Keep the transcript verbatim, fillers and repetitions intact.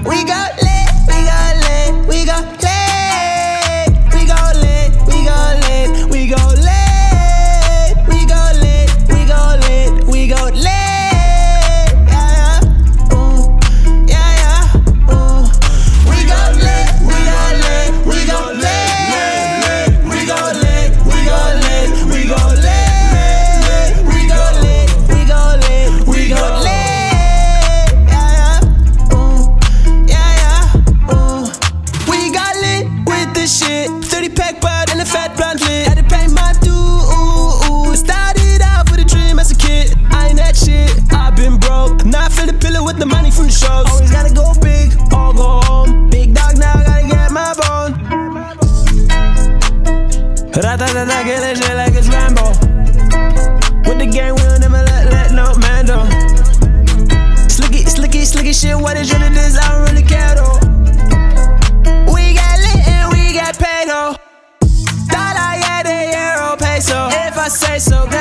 We go lit, we go lit, we go lit. We go lit, we go lit, we go lit. We go lit, we go lit, we go lit. Yeah, yeah, ooh, yeah, yeah, ooh. We go lit, we go lit, we go lit. We go lit, we go lit, we go lit. We go lit, we go lit, we go lit. Shit, thirty pack bud and a fat blunt lit. Had to pay my dues. Started off with a dream as a kid. I ain't that shit, I've been broke. Now I fill the pillow with the money from the shows. Always gotta go big or go home. Big dog now, gotta get my bone. Ra-ta-ta-ta, get that shit like it's Rambo. With the gang, we don't never let, let no man do. Slicky, slicky, slicky shit, what is really this? I don't really care though. Paid, oh. Dollar, yeah, the euro peso. If I say so.